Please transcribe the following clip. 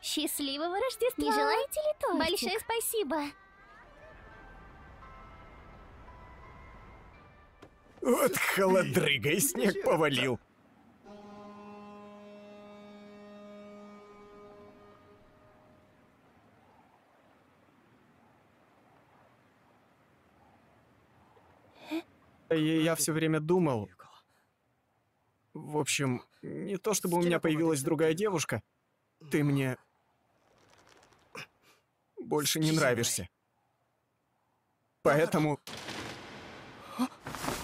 Счастливого Рождества! Не желаете ли тортик? Большое спасибо! Вот холодрыга, и снег повалил. Я все время думал... В общем, не то чтобы у меня появилась другая девушка, ты мне больше не нравишься. Поэтому...